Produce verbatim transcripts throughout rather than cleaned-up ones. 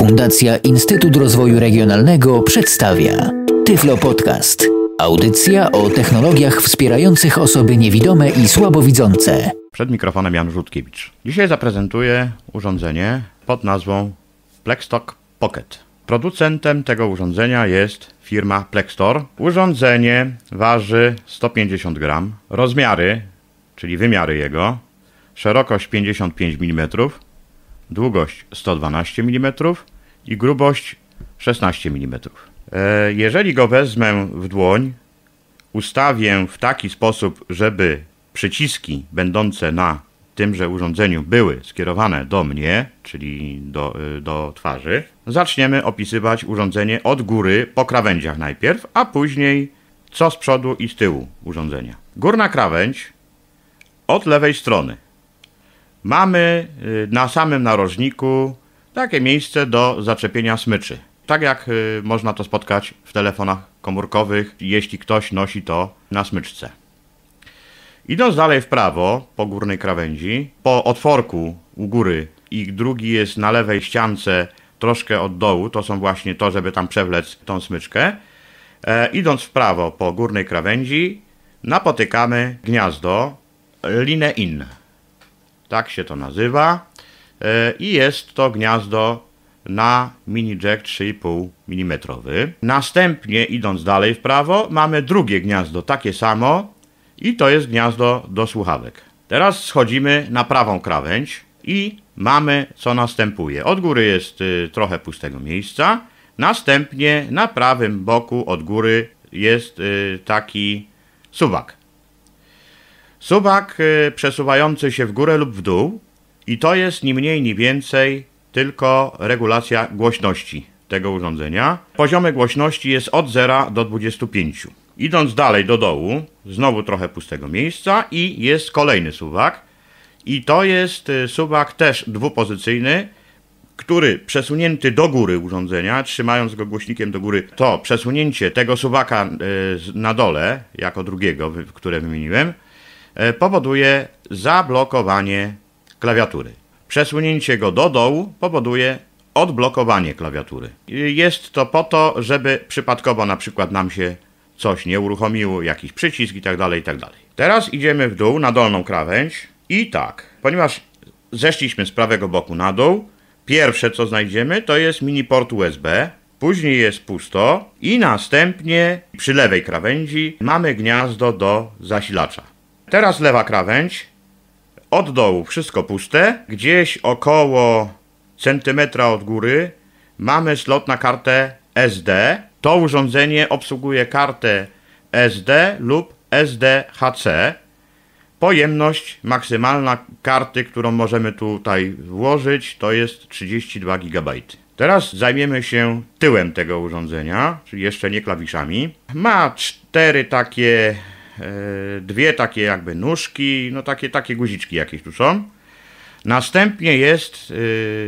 Fundacja Instytut Rozwoju Regionalnego przedstawia Tyflo Podcast. Audycja o technologiach wspierających osoby niewidome i słabowidzące. Przed mikrofonem Jan Rzutkiewicz. Dzisiaj zaprezentuję urządzenie pod nazwą Plextalk Pocket. Producentem tego urządzenia jest firma Plextor. Urządzenie waży sto pięćdziesiąt gramów. Rozmiary, czyli wymiary jego: szerokość pięćdziesiąt pięć milimetrów, długość sto dwanaście milimetrów i grubość szesnaście milimetrów. Jeżeli go wezmę w dłoń, ustawię w taki sposób, żeby przyciski będące na tymże urządzeniu były skierowane do mnie, czyli do, do twarzy, zaczniemy opisywać urządzenie od góry po krawędziach najpierw, a później co z przodu i z tyłu urządzenia. Górna krawędź od lewej strony. Mamy na samym narożniku takie miejsce do zaczepienia smyczy. Tak jak można to spotkać w telefonach komórkowych, jeśli ktoś nosi to na smyczce. Idąc dalej w prawo, po górnej krawędzi, po otworku u góry i drugi jest na lewej ściance troszkę od dołu, to są właśnie to, żeby tam przewlec tą smyczkę. E, idąc w prawo po górnej krawędzi, napotykamy gniazdo Line-In. Tak się to nazywa. E, I jest to gniazdo na mini jack trzy i pół milimetra. Następnie, idąc dalej w prawo, mamy drugie gniazdo, takie samo, i to jest gniazdo do słuchawek. Teraz schodzimy na prawą krawędź i mamy, co następuje. Od góry jest y, trochę pustego miejsca. Następnie na prawym boku od góry jest y, taki suwak. Suwak y, przesuwający się w górę lub w dół, i to jest ni mniej, ni więcej tylko regulacja głośności tego urządzenia. Poziomy głośności jest od zera do dwudziestu pięciu. Idąc dalej do dołu, znowu trochę pustego miejsca i jest kolejny suwak. I to jest suwak też dwupozycyjny, który przesunięty do góry urządzenia, trzymając go głośnikiem do góry, to przesunięcie tego suwaka na dole, jako drugiego, które wymieniłem, powoduje zablokowanie klawiatury. Przesunięcie go do dołu powoduje odblokowanie klawiatury. Jest to po to, żeby przypadkowo na przykład nam się coś nie uruchomiło, jakiś przycisk i tak dalej, i tak dalej. Teraz idziemy w dół, na dolną krawędź i tak, ponieważ zeszliśmy z prawego boku na dół, pierwsze co znajdziemy to jest mini port U S B, później jest pusto i następnie przy lewej krawędzi mamy gniazdo do zasilacza. Teraz lewa krawędź, od dołu wszystko puste, gdzieś około centymetra od góry mamy slot na kartę S D. To urządzenie obsługuje kartę S D lub S D H C. Pojemność maksymalna karty, którą możemy tutaj włożyć, to jest trzydzieści dwa gigabajty. Teraz zajmiemy się tyłem tego urządzenia, czyli jeszcze nie klawiszami. Ma cztery takie, e, dwie takie jakby nóżki, no takie, takie guziczki jakieś tu są. Następnie jest e,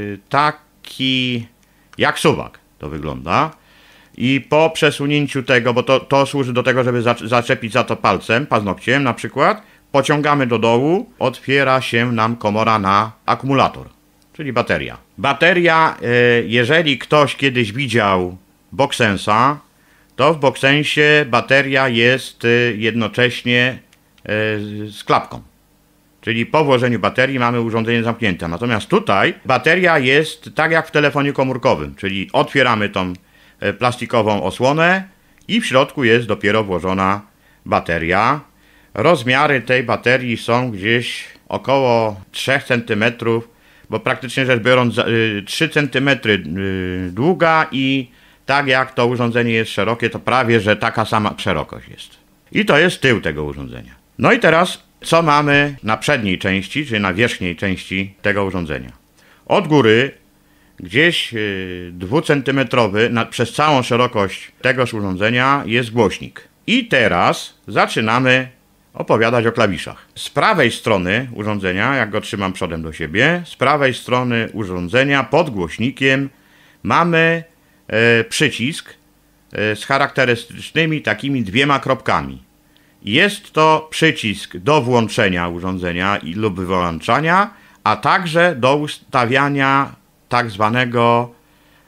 taki jak suwak to wygląda. I po przesunięciu tego, bo to, to służy do tego, żeby zaczepić za to palcem, paznokciem na przykład, pociągamy do dołu, otwiera się nam komora na akumulator, czyli bateria. Bateria, jeżeli ktoś kiedyś widział Boxensa, to w Boxensie bateria jest jednocześnie z klapką. Czyli po włożeniu baterii mamy urządzenie zamknięte. Natomiast tutaj bateria jest tak jak w telefonie komórkowym, czyli otwieramy tą plastikową osłonę i w środku jest dopiero włożona bateria. Rozmiary tej baterii są gdzieś około trzy centymetry, bo praktycznie rzecz biorąc trzy centymetry długa i tak jak to urządzenie jest szerokie, to prawie że taka sama szerokość jest. I to jest tył tego urządzenia. No i teraz co mamy na przedniej części, czyli na wierzchniej części tego urządzenia? Od góry gdzieś dwucentymetrowy na, przez całą szerokość tegoż urządzenia jest głośnik. I teraz zaczynamy opowiadać o klawiszach. Z prawej strony urządzenia, jak go trzymam przodem do siebie, z prawej strony urządzenia pod głośnikiem mamy e, przycisk e, z charakterystycznymi takimi dwiema kropkami. Jest to przycisk do włączenia urządzenia i lub wyłączania, a także do ustawiania tak zwanego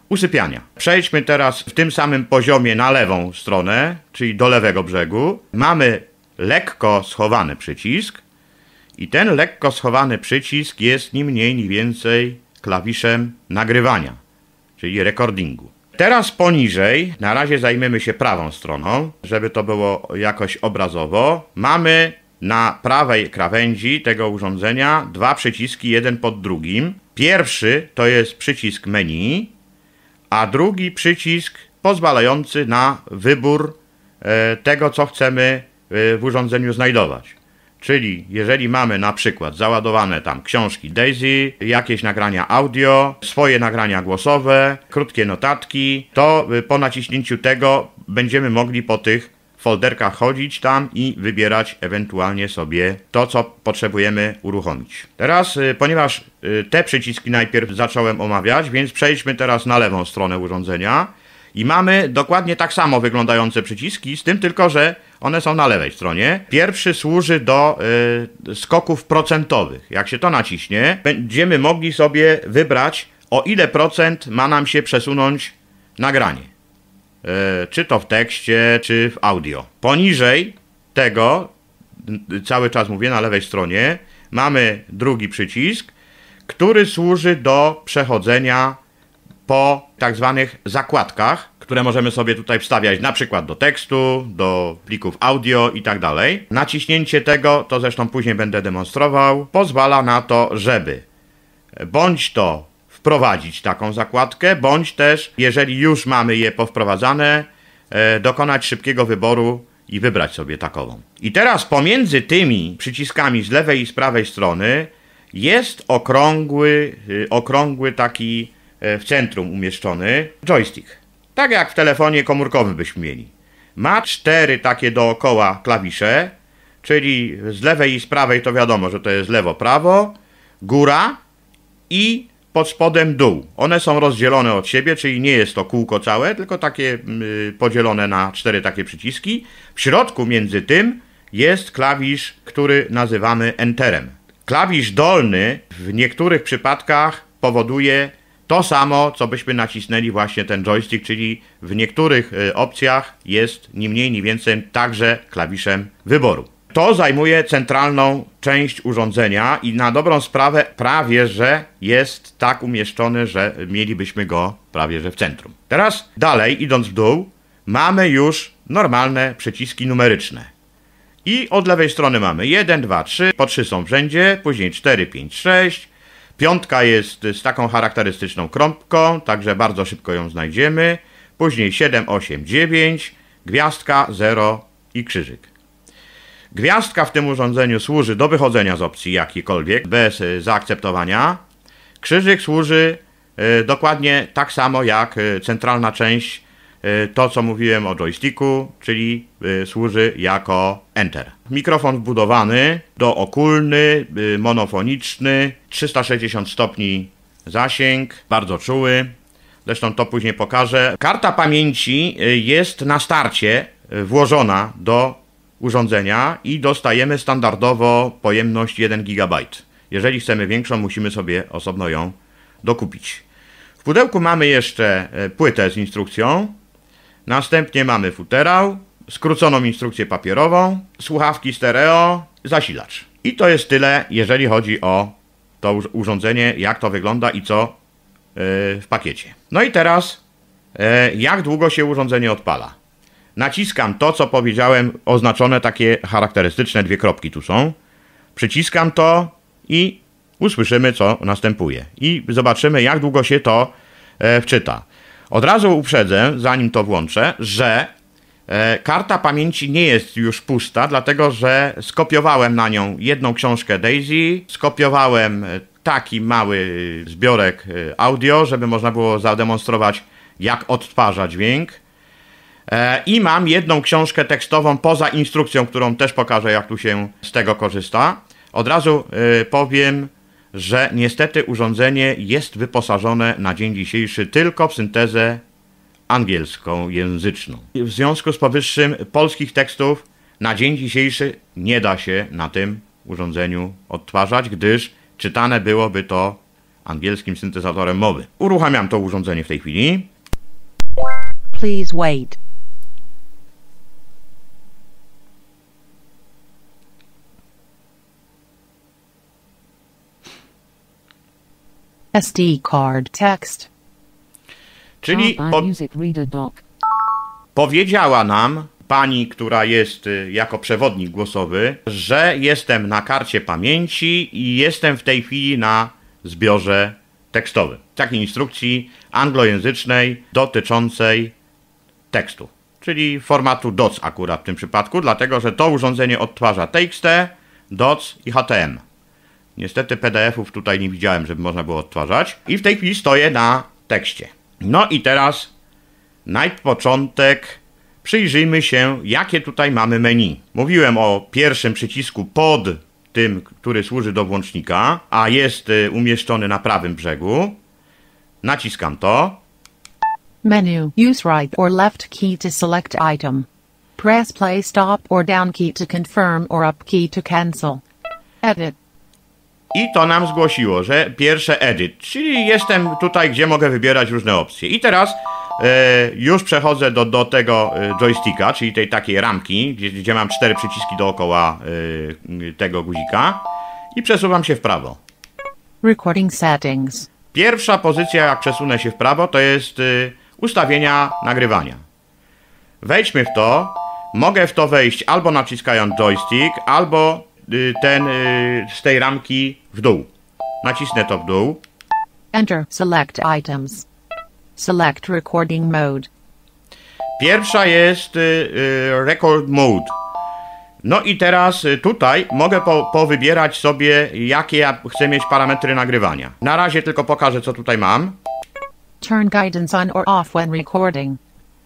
usypiania. Przejdźmy teraz w tym samym poziomie na lewą stronę, czyli do lewego brzegu. Mamy lekko schowany przycisk i ten lekko schowany przycisk jest ni mniej, ni więcej klawiszem nagrywania, czyli recordingu. Teraz poniżej, na razie zajmiemy się prawą stroną, żeby to było jakoś obrazowo. Mamy na prawej krawędzi tego urządzenia dwa przyciski, jeden pod drugim. Pierwszy to jest przycisk menu, a drugi przycisk pozwalający na wybór e, tego, co chcemy e, w urządzeniu znajdować. Czyli jeżeli mamy na przykład załadowane tam książki Daisy, jakieś nagrania audio, swoje nagrania głosowe, krótkie notatki, to po naciśnięciu tego będziemy mogli po tych folderkach chodzić tam i wybierać ewentualnie sobie to, co potrzebujemy uruchomić. Teraz, ponieważ te przyciski najpierw zacząłem omawiać, więc przejdźmy teraz na lewą stronę urządzenia i mamy dokładnie tak samo wyglądające przyciski, z tym tylko, że one są na lewej stronie. Pierwszy służy do y, skoków procentowych. Jak się to naciśnie, będziemy mogli sobie wybrać, o ile procent ma nam się przesunąć nagranie. Y, czy to w tekście, czy w audio. Poniżej tego, cały czas mówię na lewej stronie, mamy drugi przycisk, który służy do przechodzenia po tak zwanych zakładkach, które możemy sobie tutaj wstawiać na przykład do tekstu, do plików audio i tak dalej. Naciśnięcie tego, to zresztą później będę demonstrował, pozwala na to, żeby bądź to wprowadzić taką zakładkę, bądź też, jeżeli już mamy je powprowadzane, e, dokonać szybkiego wyboru i wybrać sobie takową. I teraz pomiędzy tymi przyciskami z lewej i z prawej strony jest okrągły, y, okrągły taki w centrum umieszczony joystick. Tak jak w telefonie komórkowym byśmy mieli. Ma cztery takie dookoła klawisze, czyli z lewej i z prawej to wiadomo, że to jest lewo, prawo, góra i pod spodem dół. One są rozdzielone od siebie, czyli nie jest to kółko całe, tylko takie yy, podzielone na cztery takie przyciski. W środku między tym jest klawisz, który nazywamy Enterem. Klawisz dolny w niektórych przypadkach powoduje to samo, co byśmy nacisnęli właśnie ten joystick, czyli w niektórych y, opcjach jest ni mniej, ni więcej także klawiszem wyboru. To zajmuje centralną część urządzenia i na dobrą sprawę prawie, że jest tak umieszczony, że mielibyśmy go prawie, że w centrum. Teraz dalej, idąc w dół, mamy już normalne przyciski numeryczne. I od lewej strony mamy jeden, dwa, trzy, po trzy są wszędzie, później cztery, pięć, sześć. Piątka jest z taką charakterystyczną krąbką, także bardzo szybko ją znajdziemy. Później siedem, osiem, dziewięć, gwiazdka, zero i krzyżyk. Gwiazdka w tym urządzeniu służy do wychodzenia z opcji jakiejkolwiek, bez y, zaakceptowania. Krzyżyk służy y, dokładnie tak samo jak y, centralna część, y, to co mówiłem o joysticku, czyli y, służy jako Enter. Mikrofon wbudowany, dookulny, y, monofoniczny, trzysta sześćdziesiąt stopni zasięg, bardzo czuły. Zresztą to później pokażę. Karta pamięci y, jest na starcie y, włożona do urządzenia i dostajemy standardowo pojemność jeden gigabajt. Jeżeli chcemy większą, musimy sobie osobno ją dokupić. W pudełku mamy jeszcze płytę z instrukcją, następnie mamy futerał, skróconą instrukcję papierową, słuchawki stereo, zasilacz. I to jest tyle, jeżeli chodzi o to urządzenie, jak to wygląda i co w pakiecie. No i teraz, jak długo się urządzenie odpala? Naciskam to, co powiedziałem, oznaczone takie charakterystyczne dwie kropki tu są. Przyciskam to i usłyszymy, co następuje. I zobaczymy, jak długo się to e, wczyta. Od razu uprzedzę, zanim to włączę, że e, karta pamięci nie jest już pusta, dlatego że skopiowałem na nią jedną książkę Daisy, skopiowałem taki mały zbiorek audio, żeby można było zademonstrować, jak odtwarza dźwięk. I mam jedną książkę tekstową poza instrukcją, którą też pokażę, jak tu się z tego korzysta. Od razu y, powiem, że niestety urządzenie jest wyposażone na dzień dzisiejszy tylko w syntezę angielską, języczną. W związku z powyższym polskich tekstów na dzień dzisiejszy nie da się na tym urządzeniu odtwarzać, gdyż czytane byłoby to angielskim syntezatorem mowy. Uruchamiam to urządzenie w tej chwili. Please wait. S D card text. Czyli po, powiedziała nam pani, która jest y, jako przewodnik głosowy, że jestem na karcie pamięci i jestem w tej chwili na zbiorze tekstowym. Takiej instrukcji anglojęzycznej dotyczącej tekstu, czyli formatu D O C akurat w tym przypadku, dlatego że to urządzenie odtwarza T X T, D O C i H T M. Niestety P D F-ów tutaj nie widziałem, żeby można było odtwarzać. I w tej chwili stoję na tekście. No i teraz na początek przyjrzyjmy się, jakie tutaj mamy menu. Mówiłem o pierwszym przycisku pod tym, który służy do włącznika, a jest umieszczony na prawym brzegu. Naciskam to. Menu. Use right or left key to select item. Press play stop or down key to confirm or up key to cancel. Edit. I to nam zgłosiło, że pierwsze edit, czyli jestem tutaj, gdzie mogę wybierać różne opcje. I teraz e, już przechodzę do, do tego joysticka, czyli tej takiej ramki, gdzie, gdzie mam cztery przyciski dookoła e, tego guzika i przesuwam się w prawo. Recording settings. Pierwsza pozycja, jak przesunę się w prawo, to jest e, ustawienia nagrywania. Wejdźmy w to. Mogę w to wejść albo naciskając joystick, albo ten z tej ramki w dół. Nacisnę to w dół. Enter. Select items. Select recording mode. Pierwsza jest record mode. No i teraz tutaj mogę po, powybierać sobie, jakie ja chcę mieć parametry nagrywania. Na razie tylko pokażę, co tutaj mam. Turn guidance on or off when recording.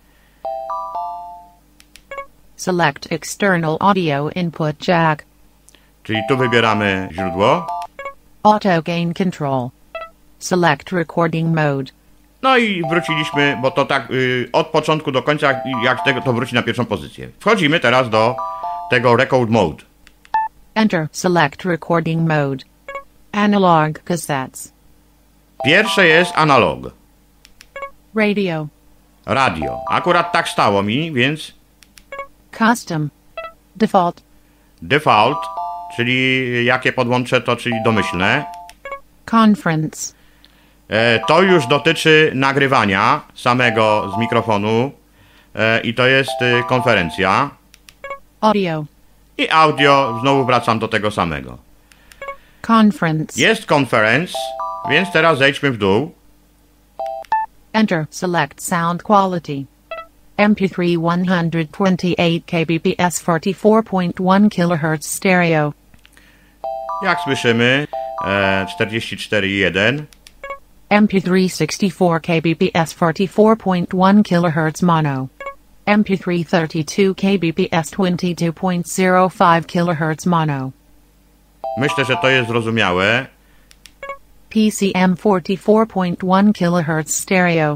Select external audio input jack. Czyli tu wybieramy źródło. Auto gain control. Select recording mode. No i wróciliśmy, bo to tak yy, od początku do końca, jak tego, to wróci na pierwszą pozycję. Wchodzimy teraz do tego record mode. Enter. Select recording mode. Analog cassettes. Pierwsze jest analog. Radio. Radio. Akurat tak stało mi, więc... Custom. Default. Default, czyli jakie podłączę to, czyli domyślne. Conference. E, to już dotyczy nagrywania samego z mikrofonu e, i to jest e, konferencja. Audio. I audio, znowu wracam do tego samego. Conference. Jest conference, więc teraz zejdźmy w dół. Enter. Select sound quality. M P three one twenty-eight kilobits forty-four point one kilohertz stereo. Jak słyszymy, e, czterdzieści cztery przecinek jeden. M P three sixty-four kilobits forty-four point one kilohertz mono. M P three thirty-two kilobits twenty-two point zero five kilohertz mono. Myślę, że to jest zrozumiałe. P C M forty-four point one kilohertz stereo.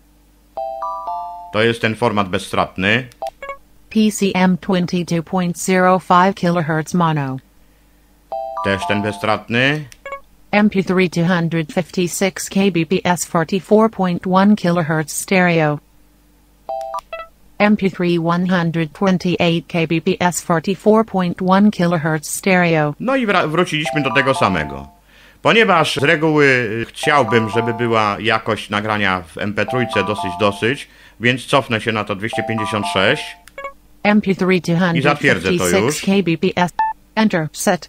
To jest ten format bezstratny. P C M twenty-two point zero five kilohertz mono. Też ten bezstratny. M P three two fifty-six kilobits forty-four point one kilohertz stereo. M P three one twenty-eight kilobits forty-four point one kilohertz stereo. No i wróciliśmy do tego samego. Ponieważ z reguły chciałbym, żeby była jakość nagrania w M P trzy dosyć, dosyć, więc cofnę się na to dwieście pięćdziesiąt sześć. M P three two I zatwierdzę to już. kilobits. Enter. Set.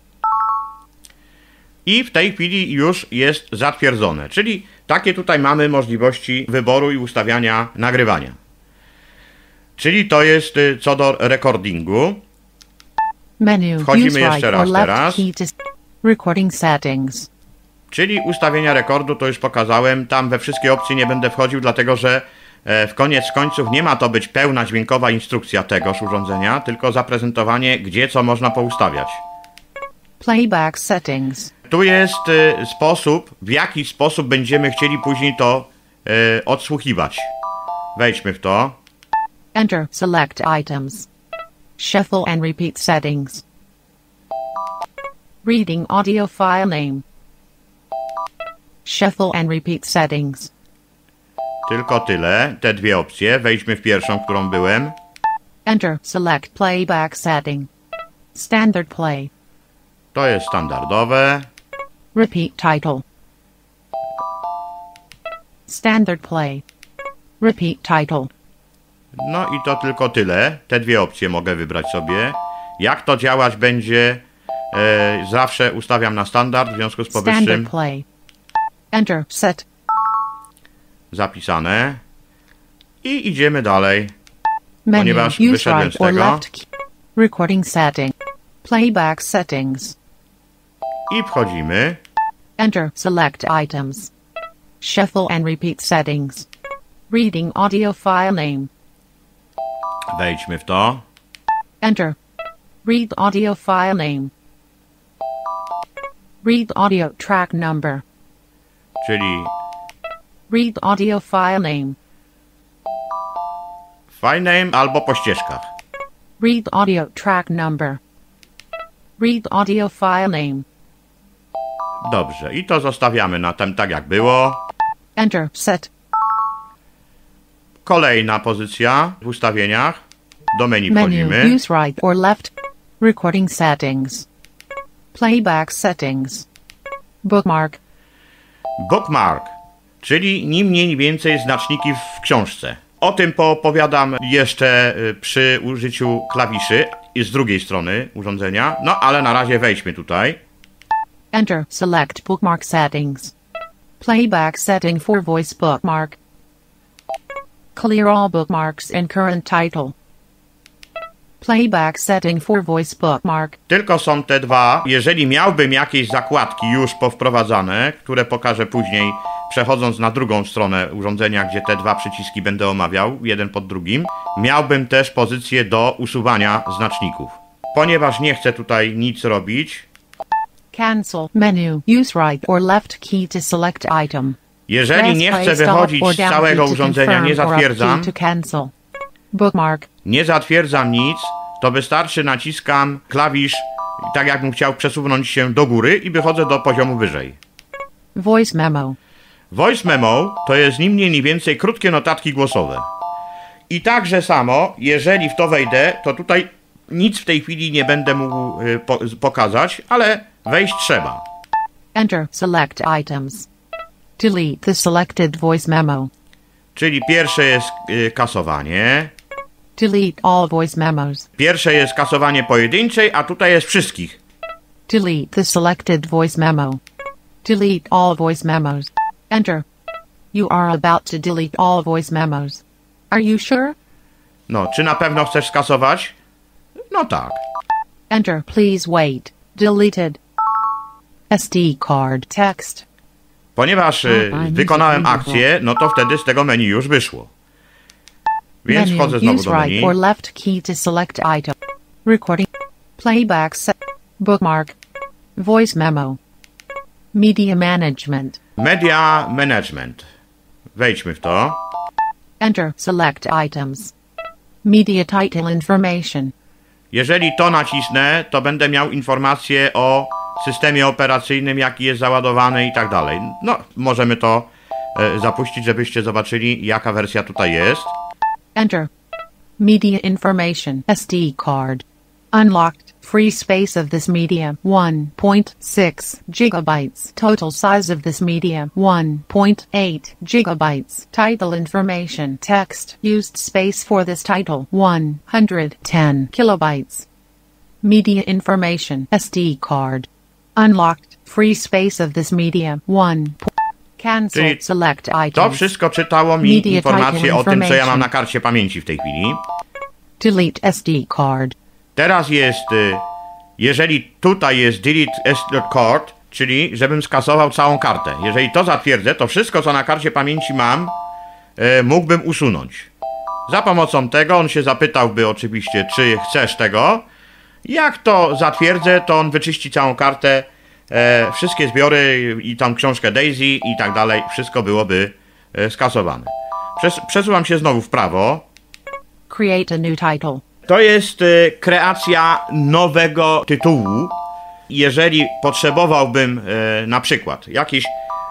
I w tej chwili już jest zatwierdzone. Czyli takie tutaj mamy możliwości wyboru i ustawiania nagrywania. Czyli to jest co do recordingu. Menu. Wchodzimy jeszcze raz teraz. Recording settings. Czyli ustawienia rekordu to już pokazałem. Tam we wszystkie opcje nie będę wchodził, dlatego że w koniec końców nie ma to być pełna dźwiękowa instrukcja tegoż urządzenia, tylko zaprezentowanie, gdzie co można poustawiać. Playback settings. Tu jest y, sposób, w jaki sposób będziemy chcieli później to y, odsłuchiwać. Wejdźmy w to. Enter. Select items. Shuffle and repeat settings. Reading audio file name. Shuffle and repeat settings. Tylko tyle, te dwie opcje. Wejdźmy w pierwszą, którą byłem. Enter. Select playback setting. Standard play. To jest standardowe. Repeat title. Standard play. Repeat title. No i to tylko tyle. Te dwie opcje mogę wybrać sobie. Jak to działać będzie, e, zawsze ustawiam na standard, w związku z powyższym Standard play. Enter. Set. zapisane. I idziemy dalej. Menu. Ponieważ Use wyszedłem right z or tego. left key. Recording setting. Playback settings. I wchodzimy. Enter. Select items. Shuffle and repeat settings. Reading audio file name. Wejdźmy w to. Enter. Read audio file name. Read audio track number. Czyli Read audio file name. file name albo po ścieżkach. Read audio track number. Read audio file name. Dobrze. I to zostawiamy na tym tak jak było. Enter. Set. Kolejna pozycja w ustawieniach. Do menu Menu. wchodzimy. Use right or left. Recording settings. Playback settings. Bookmark. Bookmark, czyli ni mniej ni więcej znaczniki w książce. O tym poopowiadam jeszcze y, przy użyciu klawiszy i z drugiej strony urządzenia. No ale na razie wejdźmy tutaj. Enter. Select bookmark settings. Playback setting for voice bookmark. Clear all bookmarks in current title. Playback setting for voice bookmark. Tylko są te dwa. Jeżeli miałbym jakieś zakładki już powprowadzane, które pokażę później, przechodząc na drugą stronę urządzenia, gdzie te dwa przyciski będę omawiał, jeden pod drugim, miałbym też pozycję do usuwania znaczników. Ponieważ nie chcę tutaj nic robić, Cancel. Menu. Use right or left key to select item. jeżeli nie chcę wychodzić z całego urządzenia, nie zatwierdzam, to cancel. Bookmark. nie zatwierdzam nic, to wystarczy naciskam klawisz, tak jakbym chciał przesunąć się do góry i wychodzę do poziomu wyżej. Voice memo. Voice memo to jest ni mniej ni więcej krótkie notatki głosowe. I także samo, jeżeli w to wejdę, to tutaj nic w tej chwili nie będę mógł y, po, pokazać, ale wejść trzeba. Enter. Select items. Delete the selected voice memo. Czyli pierwsze jest y, kasowanie. Delete all voice memos. Pierwsze jest kasowanie pojedynczej, a tutaj jest wszystkich. Delete the selected voice memo. Delete all voice memos. Enter. You are about to delete all voice memos. Are you sure? No, czy na pewno chcesz skasować? No tak. Enter. Please wait. Deleted. S D card text. Ponieważ y, wykonałem akcję, no to wtedy z tego menu już wyszło. Więc Menu. wchodzę znowu Use do right menu. or left key to select item. Recording. Playback set. Bookmark. Voice memo. Media management. Media Management. Wejdźmy w to. Enter. Select items. Media title information. Jeżeli to nacisnę, to będę miał informacje o systemie operacyjnym, jaki jest załadowany i tak dalej. No, możemy to e, zapuścić, żebyście zobaczyli, jaka wersja tutaj jest. Enter. Media information. S D card. Unlocked. Free space of this media one point six gigabytes. Total size of this media one point eight gigabytes. Title information. Text. Used space for this title one hundred ten kilobytes. Media information. S D card. Unlocked. Free space of this media one. Cancel. Czyli Select To items. wszystko czytało mi Media informacje title o tym, co ja mam information. na karcie pamięci w tej chwili. Delete S D card. Teraz jest, y, jeżeli tutaj jest delete S D card, czyli żebym skasował całą kartę. Jeżeli to zatwierdzę, to wszystko, co na karcie pamięci mam, y, mógłbym usunąć. Za pomocą tego on się zapytałby oczywiście, czy chcesz tego. Jak to zatwierdzę, to on wyczyści całą kartę, e, wszystkie zbiory i tam książkę Daisy i tak dalej, wszystko byłoby e, skasowane. Przes przesuwam się znowu w prawo. Create a new title. To jest e, kreacja nowego tytułu. Jeżeli potrzebowałbym e, na przykład jakiś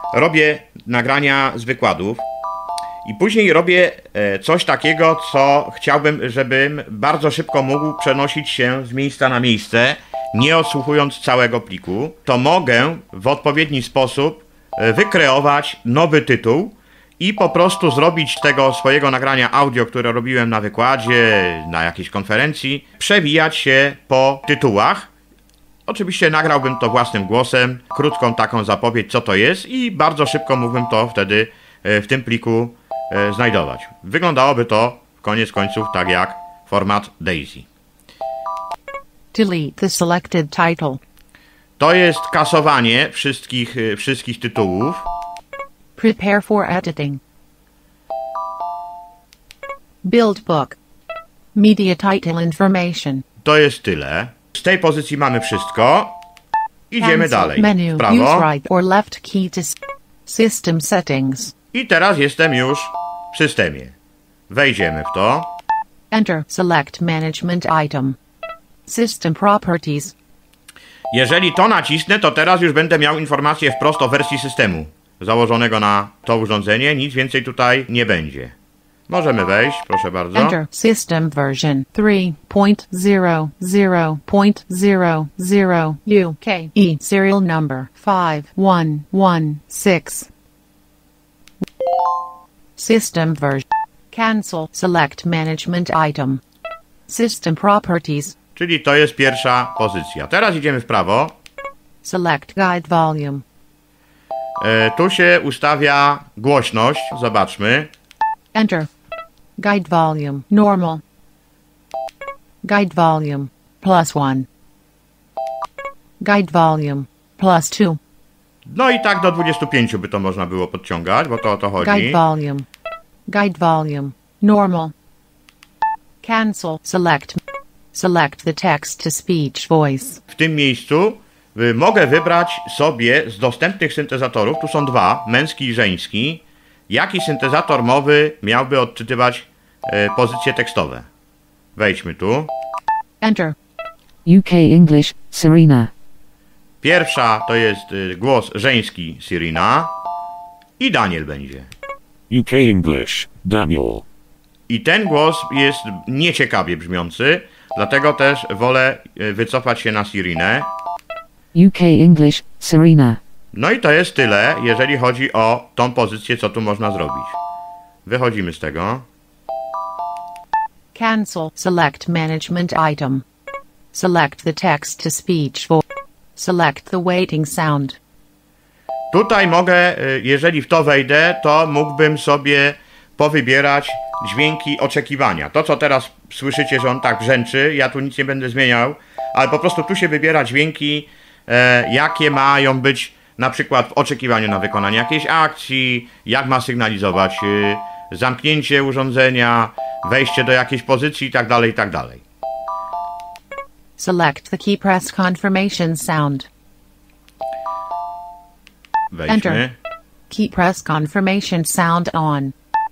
robię nagrania z wykładów i później robię coś takiego, co chciałbym, żebym bardzo szybko mógł przenosić się z miejsca na miejsce, nie odsłuchując całego pliku, to mogę w odpowiedni sposób wykreować nowy tytuł i po prostu zrobić z tego swojego nagrania audio, które robiłem na wykładzie, na jakiejś konferencji, przewijać się po tytułach. Oczywiście nagrałbym to własnym głosem, krótką taką zapowiedź, co to jest i bardzo szybko mógłbym to wtedy w tym pliku znajdować. Wyglądałoby to koniec końców tak jak format DAISY. Delete the selected title. To jest kasowanie wszystkich, wszystkich tytułów. Prepare for editing. Build book. Media title information. To jest tyle. Z tej pozycji mamy wszystko. Idziemy Cancel dalej. Menu. W prawo. Use right or left key to s- system settings. I teraz jestem już w systemie. Wejdziemy w to. Enter. Select management item. System properties. Jeżeli to nacisnę, to teraz już będę miał informację wprost o wersji systemu założonego na to urządzenie. Nic więcej tutaj nie będzie. Możemy wejść, proszę bardzo. Enter. System version three point zero zero point zero zero U K E serial number five one one six. System version. Cancel. Select management item. System properties. Czyli to jest pierwsza pozycja. Teraz idziemy w prawo. Select guide volume. E, tu się ustawia głośność. Zobaczmy. Enter. Guide volume. Normal. Guide volume. Plus one. Guide volume. Plus two. No i tak do dwudziestu pięciu by to można było podciągać, bo to o to chodzi. Guide volume. Guide volume. Normal. Cancel. Select. Select the text-to-speech voice. W tym miejscu y, mogę wybrać sobie z dostępnych syntezatorów, tu są dwa, męski i żeński, jaki syntezator mowy miałby odczytywać y, pozycje tekstowe. Wejdźmy tu. Enter. U K English, Serena. Pierwsza to jest y, głos żeński Sirina i Daniel będzie. U K English, Daniel. I ten głos jest nieciekawie brzmiący, dlatego też wolę y, wycofać się na Sirinę. U K English, Serena. No i to jest tyle, jeżeli chodzi o tą pozycję, co tu można zrobić. Wychodzimy z tego. Cancel. Select management item. Select the text-to-speech voice. Select the waiting sound. Tutaj mogę, y, jeżeli w to wejdę, to mógłbym sobie powybierać dźwięki oczekiwania. To, co teraz słyszycie, że on tak brzęczy, ja tu nic nie będę zmieniał, ale po prostu tu się wybiera dźwięki, e, jakie mają być na przykład w oczekiwaniu na wykonanie jakiejś akcji, jak ma sygnalizować y, zamknięcie urządzenia, wejście do jakiejś pozycji itd., itd. Select the key press confirmation sound. Wejdźmy. Enter. Key press confirmation sound on.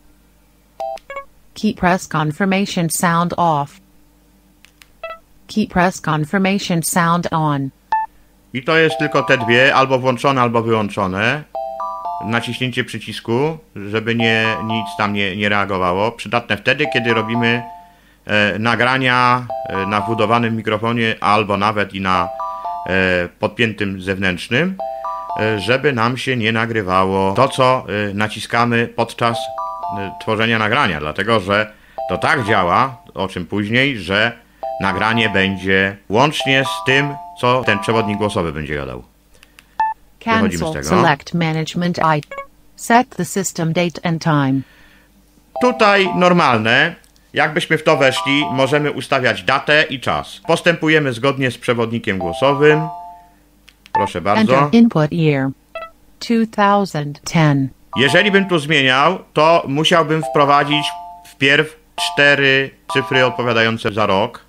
Key press confirmation sound off. Key press confirmation sound on. I to jest tylko te dwie, albo włączone, albo wyłączone. Naciśnięcie przycisku, żeby nie, nic tam nie, nie reagowało. Przydatne wtedy, kiedy robimy e, nagrania e, na wbudowanym mikrofonie, albo nawet i na e, podpiętym zewnętrznym, e, żeby nam się nie nagrywało to, co e, naciskamy podczas e, tworzenia nagrania. Dlatego, że to tak działa, o czym później, że nagranie będzie łącznie z tym, co ten przewodnik głosowy będzie gadał. Wychodzimy z Cancel. tego. Select management item. Set the system date and time. Tutaj normalne. Jakbyśmy w to weszli, możemy ustawiać datę i czas. Postępujemy zgodnie z przewodnikiem głosowym. Proszę bardzo. Enter input year. two thousand ten. Jeżeli bym tu zmieniał, to musiałbym wprowadzić wpierw cztery cyfry odpowiadające za rok.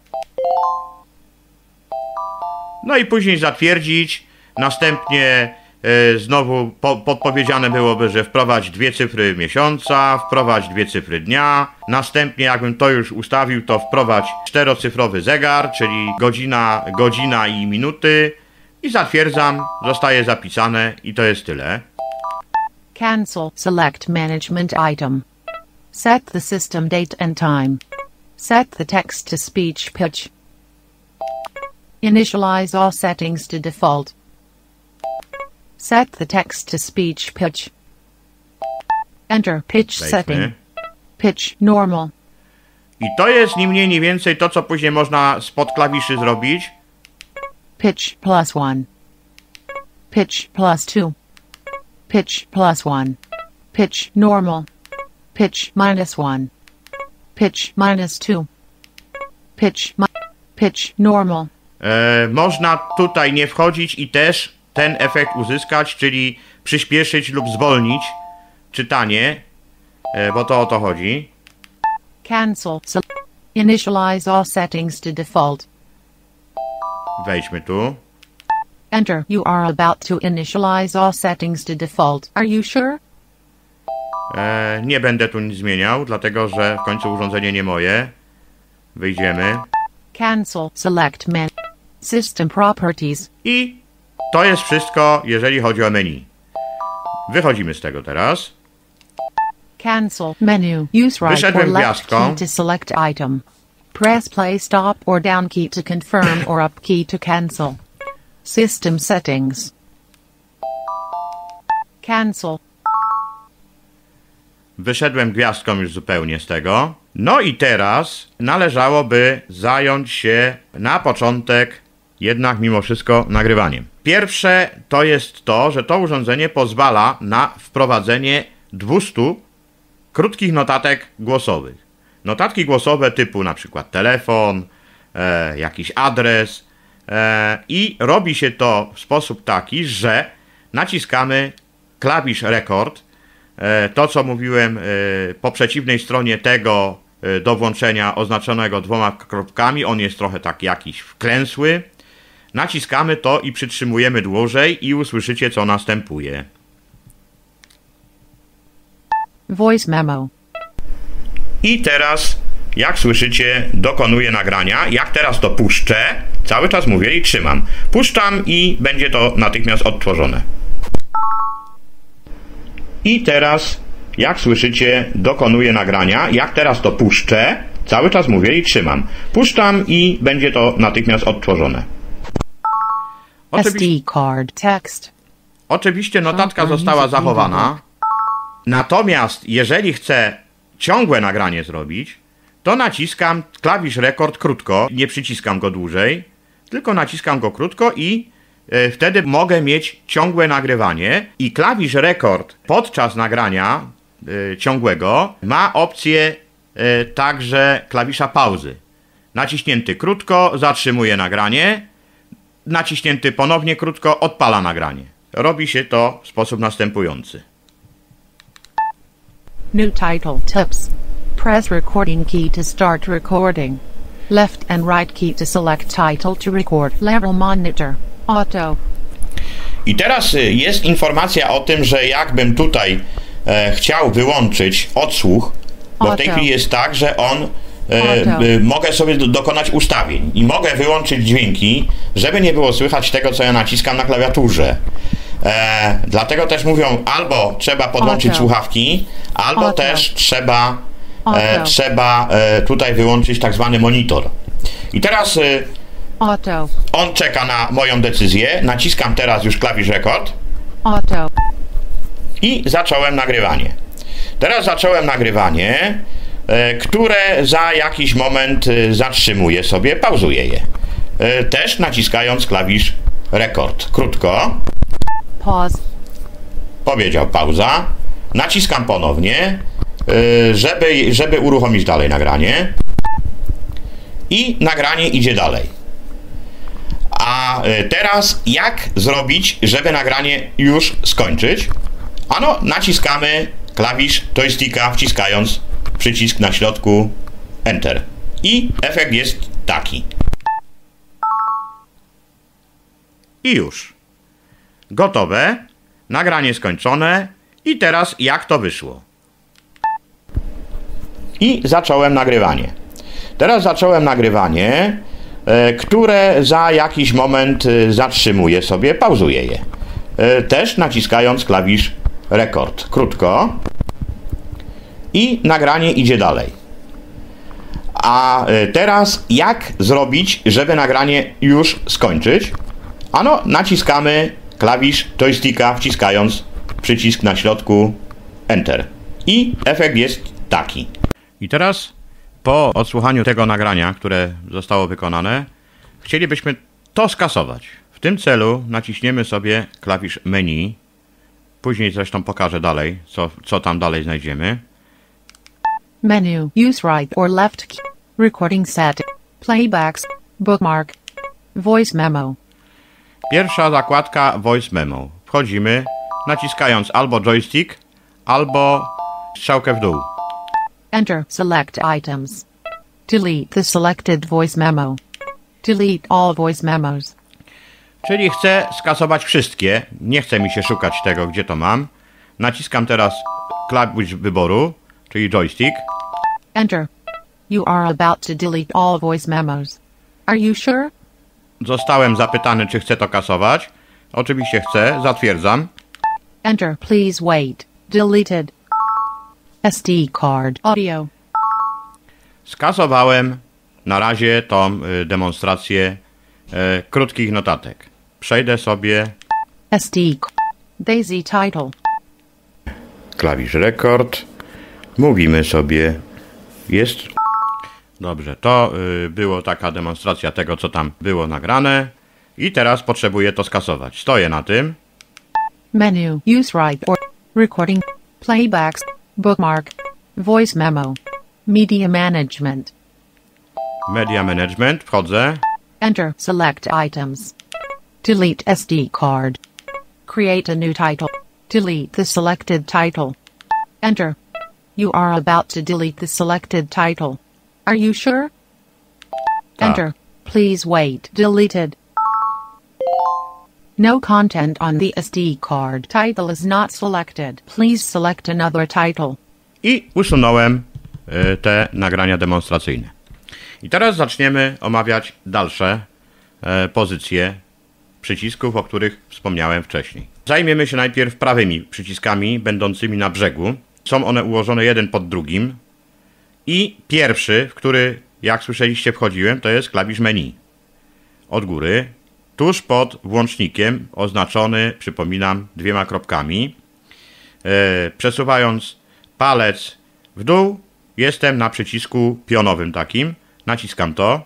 No i później zatwierdzić. Następnie e, znowu po, podpowiedziane byłoby, że wprowadź dwie cyfry miesiąca, wprowadź dwie cyfry dnia. Następnie jakbym to już ustawił, to wprowadź czterocyfrowy zegar, czyli godzina, godzina i minuty. I zatwierdzam, zostaje zapisane i to jest tyle. Cancel. Select management item. Set the system date and time. Set the text-to-speech pitch. Initialize all settings to default. Set the text-to-speech pitch. Enter pitch Wejdźmy. setting. Pitch normal. I to jest ni mniej, ni więcej to, co później można spod klawiszy zrobić. Pitch plus one. Pitch plus two. Pitch plus one. Pitch normal. Pitch minus one. Pitch minus two. Pitch mi pitch normal. E, można tutaj nie wchodzić i też ten efekt uzyskać, czyli przyspieszyć lub zwolnić czytanie, e, bo to o to chodzi. Cancel. So initialize all settings to default. Wejdźmy tu. Enter. You are about to initialize all settings to default. Are you sure? E, nie będę tu nic zmieniał, dlatego że w końcu urządzenie nie moje. Wyjdziemy. Cancel. Select men. System properties. I to jest wszystko, jeżeli chodzi o menu. Wychodzimy z tego teraz. Cancel. Menu. Use right Wyszedłem or left gwiazdką. key to select item. Press play stop or down key to confirm or up key to cancel. System settings. Cancel. Wyszedłem gwiazdką już zupełnie z tego. No i teraz należałoby zająć się na początek jednak mimo wszystko nagrywaniem. Pierwsze to jest to, że to urządzenie pozwala na wprowadzenie dwieście krótkich notatek głosowych. Notatki głosowe typu na przykład telefon, e, jakiś adres e, i robi się to w sposób taki, że naciskamy klawisz rekord. E, to co mówiłem e, po przeciwnej stronie tego e, do włączenia oznaczonego dwoma kropkami, on jest trochę tak jakiś wklęsły. Naciskamy to i przytrzymujemy dłużej i usłyszycie co następuje. Voice memo. I teraz, jak słyszycie, dokonuję nagrania. Jak teraz to puszczę, cały czas mówię i trzymam. Puszczam i będzie to natychmiast odtworzone. I teraz, jak słyszycie, dokonuję nagrania. Jak teraz to puszczę, cały czas mówię i trzymam. Puszczam i będzie to natychmiast odtworzone. S D card text. Oczywiście notatka została zachowana. Natomiast jeżeli chcę ciągłe nagranie zrobić, to naciskam klawisz rekord krótko, nie przyciskam go dłużej, tylko naciskam go krótko i e, wtedy mogę mieć ciągłe nagrywanie i klawisz rekord podczas nagrania e, ciągłego ma opcję e, także klawisza pauzy. Naciśnięty krótko zatrzymuje nagranie, naciśnięty ponownie krótko odpala nagranie. Robi się to w sposób następujący. New title tips. Press recording key to start recording. Left and right key to select title to record. Level monitor. Auto. I teraz jest informacja o tym, że jakbym tutaj e, chciał wyłączyć odsłuch, bo w tej chwili jest tak, że on e, e, mogę sobie do, dokonać ustawień i mogę wyłączyć dźwięki, żeby nie było słychać tego, co ja naciskam na klawiaturze. E, dlatego też mówią, albo trzeba podłączyć Auto. słuchawki, albo Auto. też trzeba, e, Auto. trzeba e, tutaj wyłączyć tak zwany monitor. I teraz e, Auto. on czeka na moją decyzję. Naciskam teraz już klawisz rekord Auto. i zacząłem nagrywanie. Teraz zacząłem nagrywanie, e, które za jakiś moment e, zatrzymuję sobie, pauzuję je. E, też naciskając klawisz rekord. Krótko. Pause. Powiedział pauza. Naciskam ponownie, e, żeby, żeby uruchomić dalej nagranie. I nagranie idzie dalej. A e, teraz jak zrobić, żeby nagranie już skończyć? Ano, naciskamy klawisz joysticka, wciskając przycisk na środku Enter. I efekt jest taki. I już. Gotowe. Nagranie skończone. I teraz jak to wyszło? I zacząłem nagrywanie. Teraz zacząłem nagrywanie, e, które za jakiś moment e, zatrzymuję sobie, pauzuję je. E, też naciskając klawisz rekord. Krótko. I nagranie idzie dalej. A teraz jak zrobić, żeby nagranie już skończyć? Ano, naciskamy klawisz joysticka, wciskając przycisk na środku Enter. I efekt jest taki. I teraz po odsłuchaniu tego nagrania, które zostało wykonane, chcielibyśmy to skasować. W tym celu naciśniemy sobie klawisz menu. Później zresztą pokażę dalej, co, co tam dalej znajdziemy. Menu. Use right or left key. Recording set. Playbacks. Bookmark. Voice memo. Pierwsza zakładka Voice memo. Wchodzimy, naciskając albo joystick, albo strzałkę w dół. Enter. Select items. Delete the selected voice memo. Delete all voice memos. Czyli chcę skasować wszystkie. Nie chce mi się szukać tego, gdzie to mam. Naciskam teraz klawisz wyboru, czyli joystick. Enter. You are about to delete all voice memos. Are you sure? Zostałem zapytany, czy chcę to kasować. Oczywiście chcę. Zatwierdzam. Enter. Please wait. Deleted. S D card. Audio. Skasowałem na razie tą y, demonstrację y, krótkich notatek. Przejdę sobie. S D. Daisy title. Klawisz rekord. Mówimy sobie. Jest. Dobrze, to y, było taka demonstracja tego, co tam było nagrane. I teraz potrzebuję to skasować. Stoję na tym. Menu. Use right or recording. Playbacks. Bookmark. Voice memo. Media management. Media management. Wchodzę. Enter. Select items. Delete S D card. Create a new title. Delete the selected title. Enter. You are about to delete the selected title. Are you sure? Enter. Please wait. Deleted. No content on the S D card. Title is not selected. Please select another title. I usunąłem y, te nagrania demonstracyjne. I teraz zaczniemy omawiać dalsze y, pozycje przycisków, o których wspomniałem wcześniej. Zajmiemy się najpierw prawymi przyciskami będącymi na brzegu. Są one ułożone jeden pod drugim. I pierwszy, w który, jak słyszeliście, wchodziłem, to jest klawisz menu. Od góry, tuż pod włącznikiem, oznaczony, przypominam, dwiema kropkami. E, przesuwając palec w dół, jestem na przycisku pionowym takim. Naciskam to.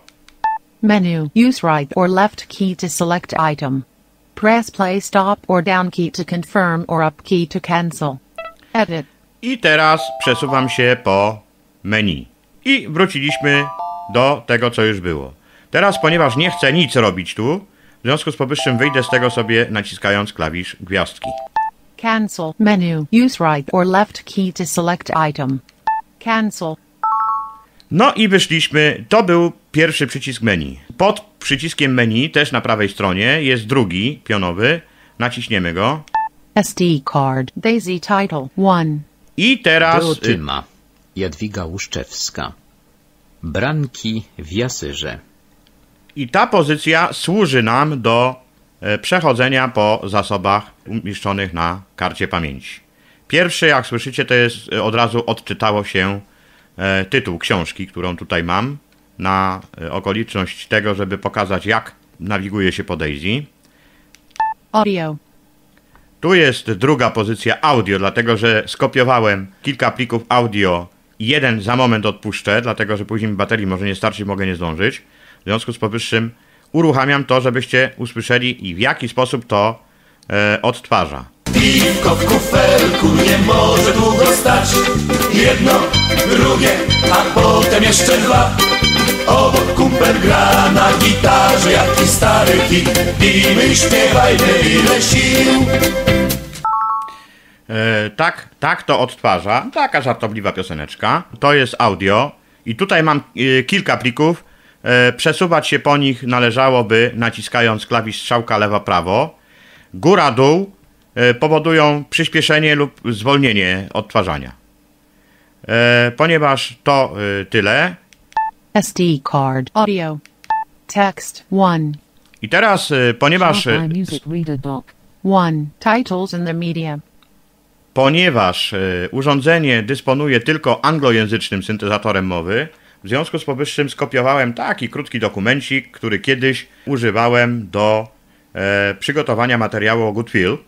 Menu. Use right or left key to select item. Press play stop or down key to confirm or up key to cancel. Edit. I teraz przesuwam się po menu. I wróciliśmy do tego, co już było. Teraz, ponieważ nie chcę nic robić tu, w związku z powyższym wyjdę z tego sobie naciskając klawisz gwiazdki. Cancel. Menu. Use right or left key to select item. Cancel. No i wyszliśmy. To był pierwszy przycisk menu. Pod przyciskiem menu, też na prawej stronie, jest drugi pionowy. Naciśniemy go. S D card. Daisy title. one. I teraz... Teotyma. Jadwiga Łuszczewska. Branki w Jasyrze. I ta pozycja służy nam do e, przechodzenia po zasobach umieszczonych na karcie pamięci. Pierwszy, jak słyszycie, to jest e, od razu odczytało się e, tytuł książki, którą tutaj mam, na e, okoliczność tego, żeby pokazać, jak nawiguje się po Daisy. Audio. Tu jest druga pozycja audio, dlatego że skopiowałem kilka plików audio i jeden za moment odpuszczę, dlatego że później mi baterii może nie starczy, mogę nie zdążyć. W związku z powyższym uruchamiam to, żebyście usłyszeli i w jaki sposób to e, odtwarza. Piwko w kufelku nie może długo stać. Jedno, drugie, a potem jeszcze dwa. Obok kumpel gra na gitarze jaki stary hit. I my śpiewajmy ile sił. E, tak, tak to odtwarza. Taka żartobliwa pioseneczka. To jest audio i tutaj mam e, kilka plików. E, przesuwać się po nich należałoby naciskając klawisz strzałka lewo-prawo. Góra-dół e, powodują przyspieszenie lub zwolnienie odtwarzania. E, ponieważ to e, tyle. S D card. Audio. Text. one. I teraz, e, ponieważ... E, Music Reader Doc. one. Titles in the media. ponieważ urządzenie dysponuje tylko anglojęzycznym syntezatorem mowy, w związku z powyższym skopiowałem taki krótki dokumencik, który kiedyś używałem do e, przygotowania materiału o Good Feel.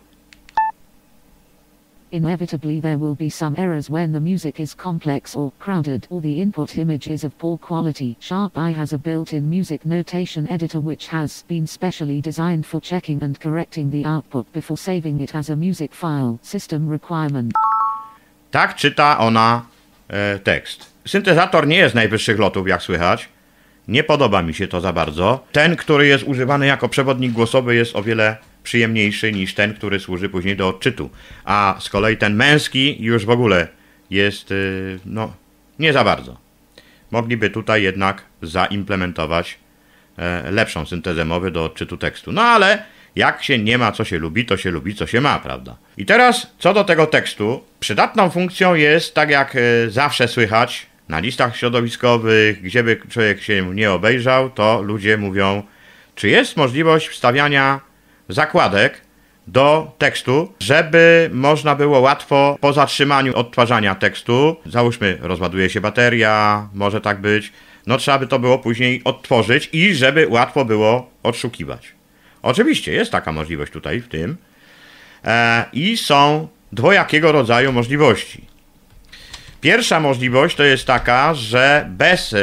Inevitably there will be some errors when the music is complex or crowded or the input image is of poor quality. SharpEye has a built-in music notation editor which has been specially designed for checking and correcting the output before saving it as a music file. System requirement. Tak czyta ona e, tekst. Syntezator nie jest najwyższych lotów, jak słychać. Nie podoba mi się to za bardzo. Ten, który jest używany jako przewodnik głosowy, jest o wiele przyjemniejszy niż ten, który służy później do odczytu. A z kolei ten męski już w ogóle jest, yy, no, nie za bardzo. Mogliby tutaj jednak zaimplementować e, lepszą syntezę mowy do odczytu tekstu. No ale jak się nie ma, co się lubi, to się lubi, co się ma, prawda? I teraz, co do tego tekstu, przydatną funkcją jest, tak jak e, zawsze słychać, na listach środowiskowych, gdzie by człowiek się nie obejrzał, to ludzie mówią, czy jest możliwość wstawiania zakładek do tekstu, żeby można było łatwo po zatrzymaniu odtwarzania tekstu, załóżmy rozładuje się bateria, może tak być, no trzeba by to było później odtworzyć i żeby łatwo było odszukiwać. Oczywiście jest taka możliwość tutaj w tym e, i są dwojakiego rodzaju możliwości. Pierwsza możliwość to jest taka, że bez e,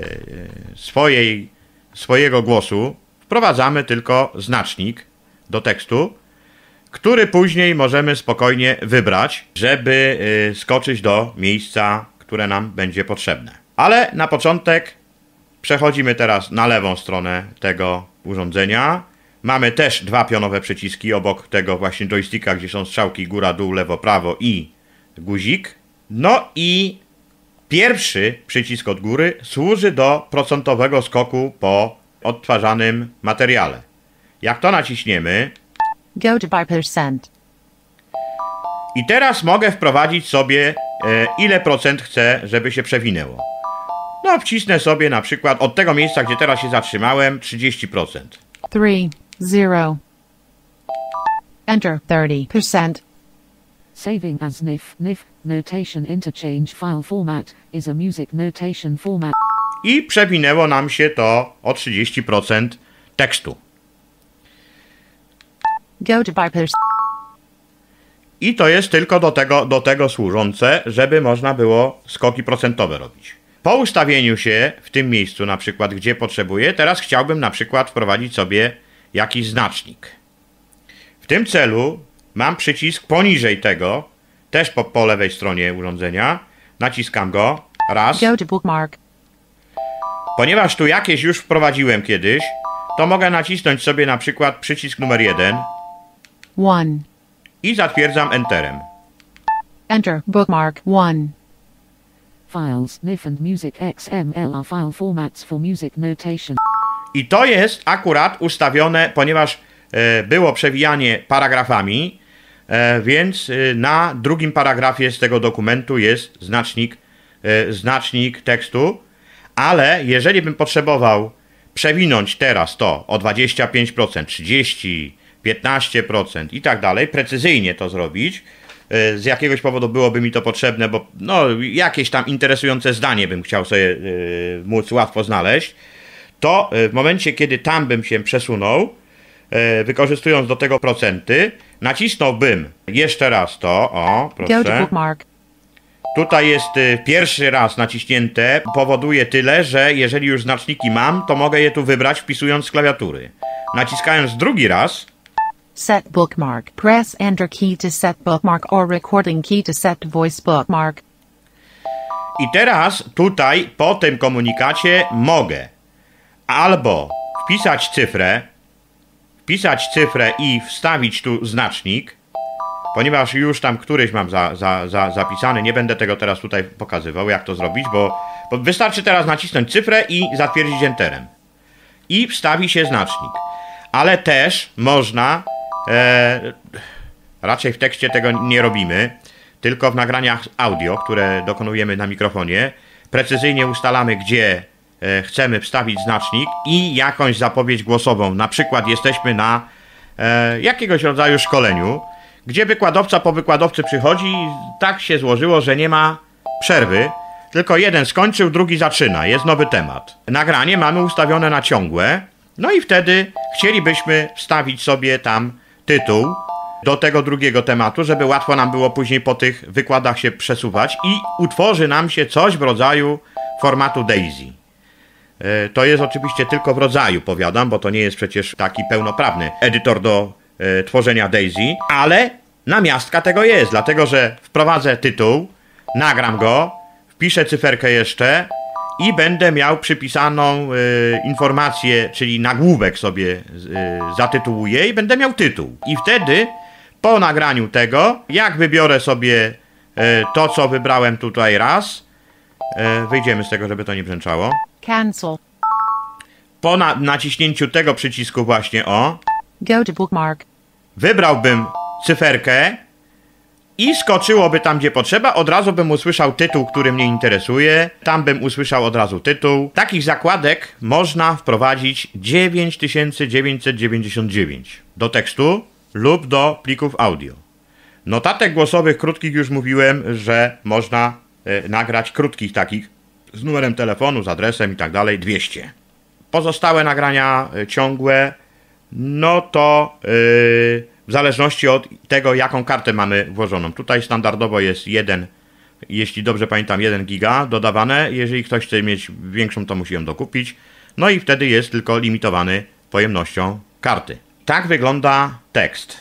swojej, swojego głosu wprowadzamy tylko znacznik do tekstu, który później możemy spokojnie wybrać, żeby e, skoczyć do miejsca, które nam będzie potrzebne. Ale na początek przechodzimy teraz na lewą stronę tego urządzenia. Mamy też dwa pionowe przyciski obok tego właśnie joysticka, gdzie są strzałki góra, dół, lewo, prawo i guzik. No i pierwszy przycisk od góry służy do procentowego skoku po odtwarzanym materiale. Jak to naciśniemy, Go to by percent. i teraz mogę wprowadzić sobie e, ile procent chcę, żeby się przewinęło. No wcisnę sobie na przykład od tego miejsca, gdzie teraz się zatrzymałem, trzydzieści procent. three, zero. Enter thirty percent. Saving as N I F, N I F, Notation Interchange File Format, is a music notation format. I przewinęło nam się to o trzydzieści procent tekstu. Go to by percent. I to jest tylko do tego, do tego służące, żeby można było skoki procentowe robić. Po ustawieniu się w tym miejscu, na przykład gdzie potrzebuję, teraz chciałbym na przykład wprowadzić sobie jakiś znacznik. W tym celu mam przycisk poniżej tego, też po, po lewej stronie urządzenia. Naciskam go. Raz. Go to bookmark. Ponieważ tu jakieś już wprowadziłem kiedyś, to mogę nacisnąć sobie na przykład przycisk numer jeden one. i zatwierdzam Enterem. Enter bookmark one. Files, N I F and Music X M L are file formats for music notation. I to jest akurat ustawione, ponieważ e, było przewijanie paragrafami, e, więc e, na drugim paragrafie z tego dokumentu jest znacznik, e, znacznik tekstu, ale jeżeli bym potrzebował przewinąć teraz to o dwadzieścia pięć procent, trzydzieści procent, piętnaście procent i tak dalej, precyzyjnie to zrobić, e, z jakiegoś powodu byłoby mi to potrzebne, bo no, jakieś tam interesujące zdanie bym chciał sobie e, móc łatwo znaleźć, to w momencie, kiedy tam bym się przesunął, wykorzystując do tego procenty, nacisnąłbym jeszcze raz to, o, Go to proszę. bookmark. Tutaj jest pierwszy raz naciśnięte, powoduje tyle, że jeżeli już znaczniki mam, to mogę je tu wybrać wpisując z klawiatury. Naciskając drugi raz, Set bookmark. Press Enter key to set bookmark or recording key to set voice bookmark. i teraz tutaj po tym komunikacie mogę albo wpisać cyfrę, wpisać cyfrę i wstawić tu znacznik, ponieważ już tam któryś mam za, za, za, zapisany, nie będę tego teraz tutaj pokazywał, jak to zrobić, bo, bo wystarczy teraz nacisnąć cyfrę i zatwierdzić Enterem. I wstawi się znacznik. Ale też można, e, raczej w tekście tego nie robimy, tylko w nagraniach audio, które dokonujemy na mikrofonie, precyzyjnie ustalamy, gdzie e, chcemy wstawić znacznik i jakąś zapowiedź głosową. Na przykład jesteśmy na e, jakiegoś rodzaju szkoleniu, gdzie wykładowca po wykładowcy przychodzi i tak się złożyło, że nie ma przerwy, tylko jeden skończył, drugi zaczyna, jest nowy temat. Nagranie mamy ustawione na ciągłe, no i wtedy chcielibyśmy wstawić sobie tam tytuł do tego drugiego tematu, żeby łatwo nam było później po tych wykładach się przesuwać i utworzy nam się coś w rodzaju formatu Daisy. To jest oczywiście tylko w rodzaju, powiadam, bo to nie jest przecież taki pełnoprawny edytor do e, tworzenia Daisy, ale namiastka tego jest, dlatego że wprowadzę tytuł, nagram go, wpiszę cyferkę jeszcze i będę miał przypisaną e, informację, czyli nagłówek sobie e, zatytułuję i będę miał tytuł. I wtedy po nagraniu tego, jak wybiorę sobie e, to, co wybrałem tutaj raz, e, wyjdziemy z tego, żeby to nie brzęczało. Cancel. Po na naciśnięciu tego przycisku właśnie o, Go to bookmark. wybrałbym cyferkę i skoczyłoby tam, gdzie potrzeba. Od razu bym usłyszał tytuł, który mnie interesuje. Tam bym usłyszał od razu tytuł. Takich zakładek można wprowadzić dziewięć tysięcy dziewięćset dziewięćdziesiąt dziewięć do tekstu lub do plików audio. Notatek głosowych krótkich już mówiłem, że można y, nagrać krótkich takich z numerem telefonu, z adresem i tak dalej, dwieście. Pozostałe nagrania y, ciągłe, no to yy, w zależności od tego, jaką kartę mamy włożoną. Tutaj standardowo jest jeden, jeśli dobrze pamiętam, jeden giga dodawane. Jeżeli ktoś chce mieć większą, to musi ją dokupić. No i wtedy jest tylko limitowany pojemnością karty. Tak wygląda tekst.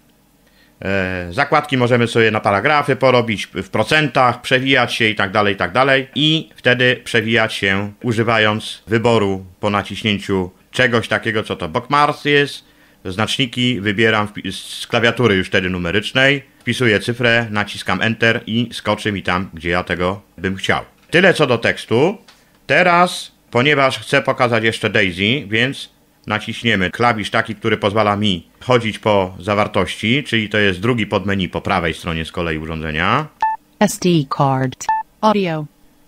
Yy, zakładki możemy sobie na paragrafy porobić, w procentach, przewijać się i tak dalej, i tak dalej. I wtedy przewijać się używając wyboru po naciśnięciu czegoś takiego, co to bookmarks jest. Znaczniki wybieram z klawiatury już wtedy numerycznej. Wpisuję cyfrę, naciskam Enter i skoczy mi tam, gdzie ja tego bym chciał. Tyle co do tekstu. Teraz, ponieważ chcę pokazać jeszcze Daisy, więc naciśniemy klawisz taki, który pozwala mi chodzić po zawartości, czyli to jest drugi podmenu po prawej stronie z kolei urządzenia. S D card. Audio.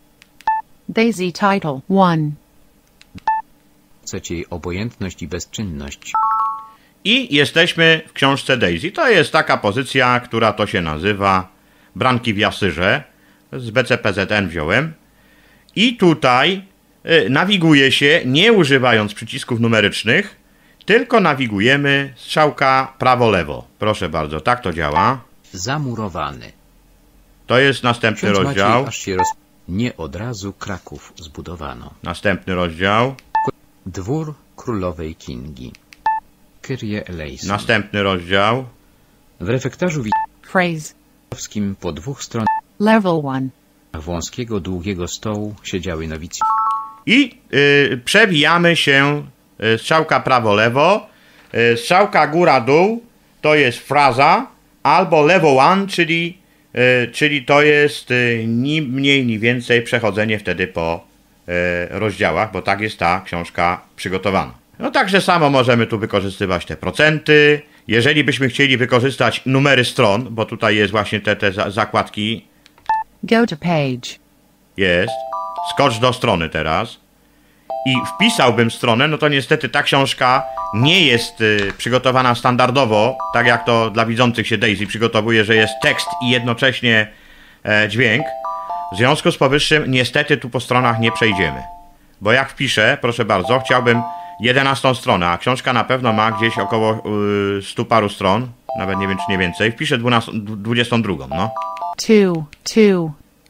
Daisy title one. Chcecie jej obojętność i bezczynność. I jesteśmy w książce Daisy. To jest taka pozycja, która to się nazywa Branki w Jasyrze. Z B C P Z N wziąłem. I tutaj y, nawiguje się, nie używając przycisków numerycznych, tylko nawigujemy strzałka prawo-lewo. Proszę bardzo, tak to działa. Zamurowany. To jest następny Ksiądz rozdział. Maciej aż się roz... Nie od razu Kraków zbudowano. Następny rozdział. Dwór królowej Kingi. Kyrie eleison. Następny rozdział. W refektarzu Phrase. witowskim po dwóch stronach Level one. wąskiego, długiego stołu siedziały nowicjusze. I y, przewijamy się y, strzałka prawo-lewo. Y, strzałka góra-dół to jest fraza, albo level one, czyli, y, czyli to jest y, ni mniej, ni więcej przechodzenie wtedy po y, rozdziałach, bo tak jest ta książka przygotowana. No także samo możemy tu wykorzystywać te procenty. Jeżeli byśmy chcieli wykorzystać numery stron, bo tutaj jest właśnie te, te za zakładki. Go to page. Jest. Skocz do strony teraz. I wpisałbym stronę, no to niestety ta książka nie jest y, przygotowana standardowo, tak jak to dla widzących się Daisy przygotowuje, że jest tekst i jednocześnie e, dźwięk. W związku z powyższym niestety tu po stronach nie przejdziemy. Bo jak wpiszę, proszę bardzo, chciałbym jedenastą stronę, a książka na pewno ma gdzieś około y, stu paru stron, nawet nie wiem czy nie więcej. Wpiszę dwudziestą drugą, no. Two, two.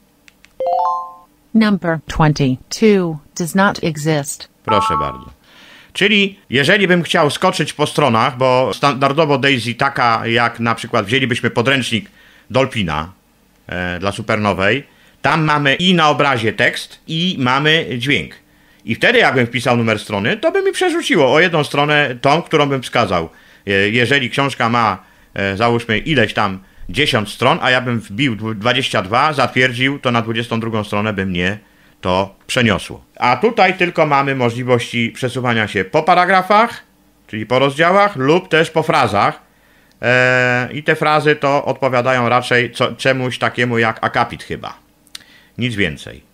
Number twenty-two does not exist. Proszę bardzo. Czyli jeżeli bym chciał skoczyć po stronach, bo standardowo Daisy taka jak na przykład wzięlibyśmy podręcznik Dolpina e, dla supernowej, tam mamy i na obrazie tekst i mamy dźwięk. I wtedy jakbym wpisał numer strony, to by mi przerzuciło o jedną stronę tą, którą bym wskazał. E, jeżeli książka ma, e, załóżmy ileś tam dziesięć stron, a ja bym wbił dwadzieścia dwa, zatwierdził, to na dwudziestą drugą stronę by mnie to przeniosło. A tutaj tylko mamy możliwości przesuwania się po paragrafach, czyli po rozdziałach, lub też po frazach. Eee, I te frazy to odpowiadają raczej co, czemuś takiemu jak akapit chyba. Nic więcej.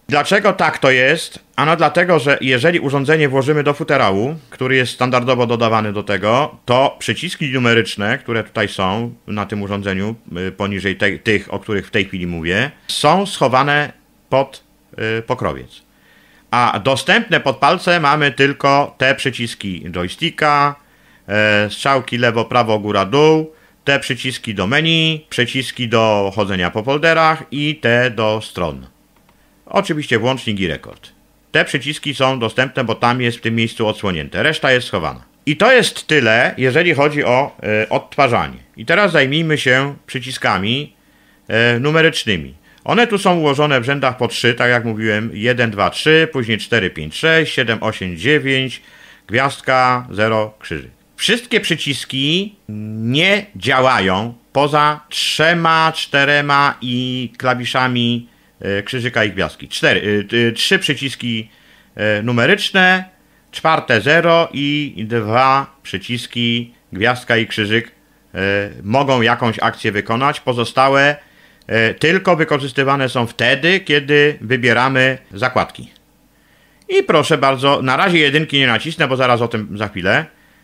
Dlaczego tak to jest? Ano dlatego, że jeżeli urządzenie włożymy do futerału, który jest standardowo dodawany do tego, to przyciski numeryczne, które tutaj są na tym urządzeniu, poniżej te, tych, o których w tej chwili mówię, są schowane pod y, pokrowiec. A dostępne pod palce mamy tylko te przyciski joysticka, y, strzałki lewo, prawo, góra, dół, te przyciski do menu, przyciski do chodzenia po folderach i te do stron. Oczywiście włącznik i rekord. Te przyciski są dostępne, bo tam jest w tym miejscu odsłonięte. Reszta jest schowana. I to jest tyle, jeżeli chodzi o e, odtwarzanie. I teraz zajmijmy się przyciskami e, numerycznymi. One tu są ułożone w rzędach po trzy, tak jak mówiłem, jeden, dwa, trzy, później cztery, pięć, sześć, siedem, osiem, dziewięć, gwiazdka, zero, krzyżyk. Wszystkie przyciski nie działają poza trzema, czterema i klawiszami krzyżyka i gwiazdki. Cztery, y, trzy przyciski y, numeryczne, czwarte zero i dwa przyciski gwiazdka i krzyżyk y, mogą jakąś akcję wykonać. Pozostałe y, tylko wykorzystywane są wtedy, kiedy wybieramy zakładki. I proszę bardzo, na razie jedynki nie nacisnę, bo zaraz o tym za chwilę.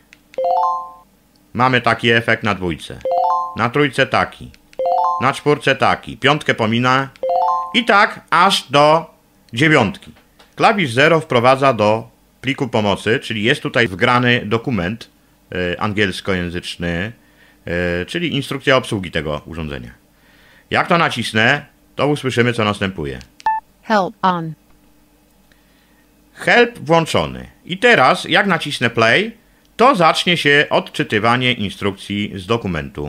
Mamy taki efekt na dwójce. Na trójce taki. Na czwórce taki. Piątkę pominę. I tak aż do dziewiątki. Klawisz zero wprowadza do pliku pomocy, czyli jest tutaj wgrany dokument y, angielskojęzyczny, y, czyli instrukcja obsługi tego urządzenia. Jak to nacisnę, to usłyszymy, co następuje. Help on. Help włączony. I teraz, jak nacisnę play, to zacznie się odczytywanie instrukcji z dokumentu.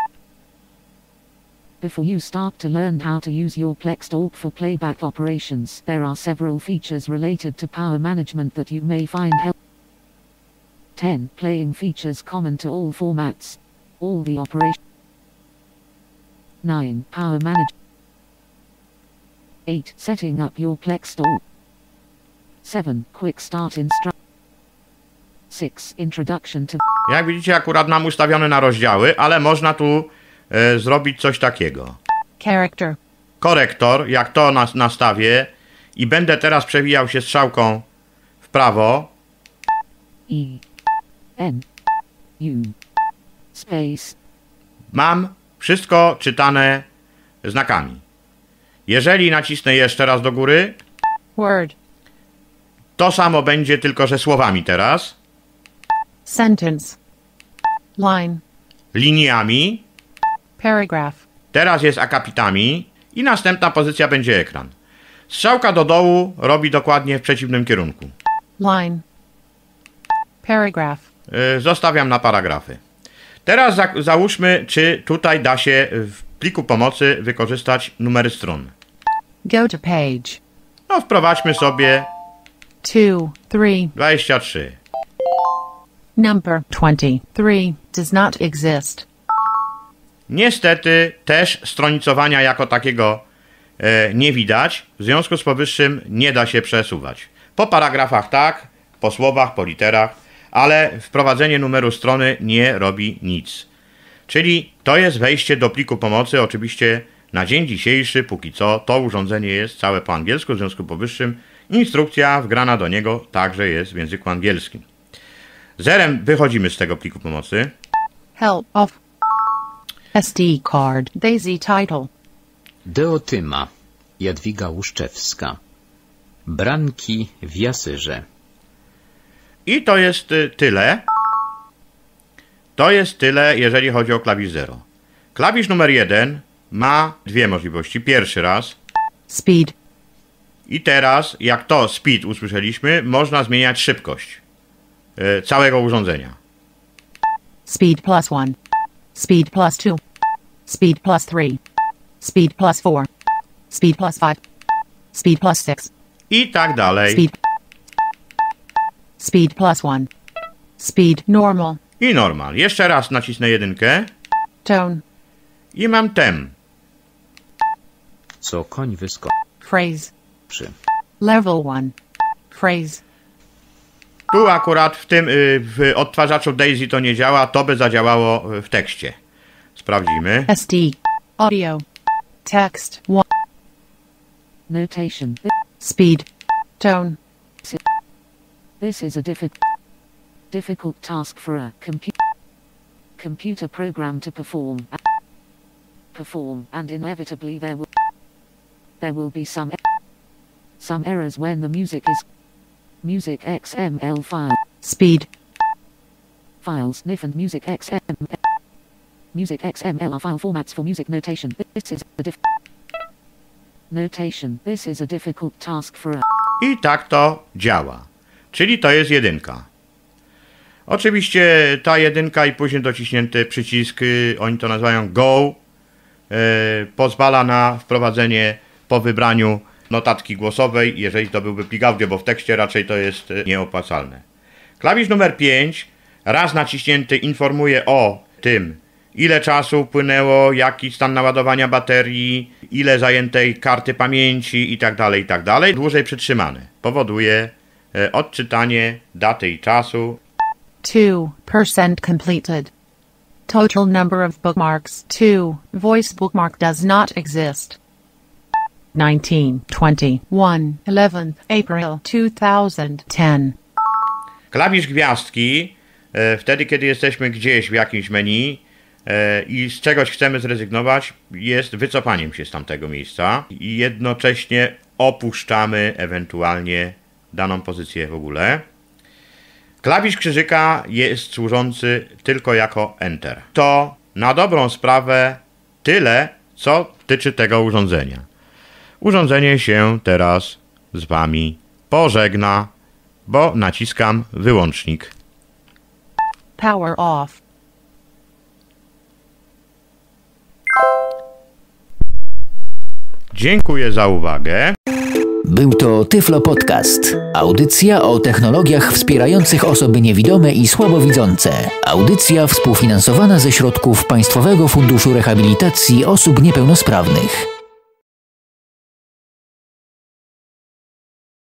Before you start to learn how to use your Plextalk for playback operations, there are several features related to power management that you may find helpful. ten. Playing features common to all formats. All the operations. nine. Power management. eight. Setting up your Plextalk. seven. Quick start instruction. six. Introduction to. Jak widzicie, akurat mam ustawione na rozdziały, ale można tu e, zrobić coś takiego. Character. Korektor, jak to nas nastawię i będę teraz przewijał się strzałką w prawo. E. N. U. Space. Mam wszystko czytane znakami. Jeżeli nacisnę jeszcze raz do góry, Word. to samo będzie, tylko że słowami teraz. Sentence. Line. Liniami. Paragraph. Teraz jest akapitami i następna pozycja będzie ekran. Strzałka do dołu robi dokładnie w przeciwnym kierunku. Line. Paragraph. Yy, zostawiam na paragrafy. Teraz za załóżmy, czy tutaj da się w pliku pomocy wykorzystać numery stron. Go to page. No, wprowadźmy sobie two, three. dwadzieścia trzy. Number twenty-three does not exist. Niestety też stronicowania jako takiego e, nie widać, w związku z powyższym nie da się przesuwać. Po paragrafach tak, po słowach, po literach, ale wprowadzenie numeru strony nie robi nic. Czyli to jest wejście do pliku pomocy, oczywiście na dzień dzisiejszy, póki co, to urządzenie jest całe po angielsku, w związku z powyższym instrukcja wgrana do niego także jest w języku angielskim. Zerem wychodzimy z tego pliku pomocy. Help off. S D card. Daisy title. Deotyma. Jadwiga Łuszczewska. Branki w Jasyrze. I to jest y, tyle. To jest tyle, jeżeli chodzi o klawisz zero. Klawisz numer jeden ma dwie możliwości. Pierwszy raz. Speed. I teraz, jak to speed usłyszeliśmy, można zmieniać szybkość y, całego urządzenia. Speed plus one. Speed plus two. Speed plus three. Speed plus four. Speed plus five. Speed plus six. I tak dalej. Speed. Speed plus one. Speed normal. I normal. Jeszcze raz nacisnę jedynkę. Tone. I mam tem. Co koń wyskoczy. Phrase. Level one. Phrase. Tu akurat w tym y, w odtwarzaczu Daisy to nie działa, to by zadziałało w tekście. Sprawdzimy. S D. Audio. Text. One. Notation. Speed. Tone. This is a diffi difficult task for a compu computer program to perform. Perform, and inevitably there will there will be some some errors when the music is music X M L file. Speed. Files, N I F and music X M L. Music X M L are file formats for music notation. This is a diff notation. This is a difficult task for a I tak to działa. Czyli to jest jedynka. Oczywiście ta jedynka i później dociśnięty przycisk, oni to nazywają go, yy, pozwala na wprowadzenie po wybraniu notatki głosowej, jeżeli to byłby plik audio, bo w tekście raczej to jest nieopłacalne. Klawisz numer pięć, raz naciśnięty, informuje o tym, ile czasu upłynęło, jaki stan naładowania baterii, ile zajętej karty pamięci itd., itd. Dłużej przytrzymany powoduje e, odczytanie daty i czasu. two percent completed. Total number of bookmarks two. Voice bookmark does not exist. nineteen, twenty-one, eleventh April two thousand ten. Klawisz gwiazdki, e, wtedy kiedy jesteśmy gdzieś w jakimś menu e, i z czegoś chcemy zrezygnować, jest wycofaniem się z tamtego miejsca i jednocześnie opuszczamy ewentualnie daną pozycję w ogóle. Klawisz krzyżyka jest służący tylko jako Enter. To na dobrą sprawę tyle, co tyczy tego urządzenia. Urządzenie się teraz z Wami pożegna, bo naciskam wyłącznik. Power off. Dziękuję za uwagę. Był to Tyflo Podcast. Audycja o technologiach wspierających osoby niewidome i słabowidzące. Audycja współfinansowana ze środków Państwowego Funduszu Rehabilitacji Osób Niepełnosprawnych.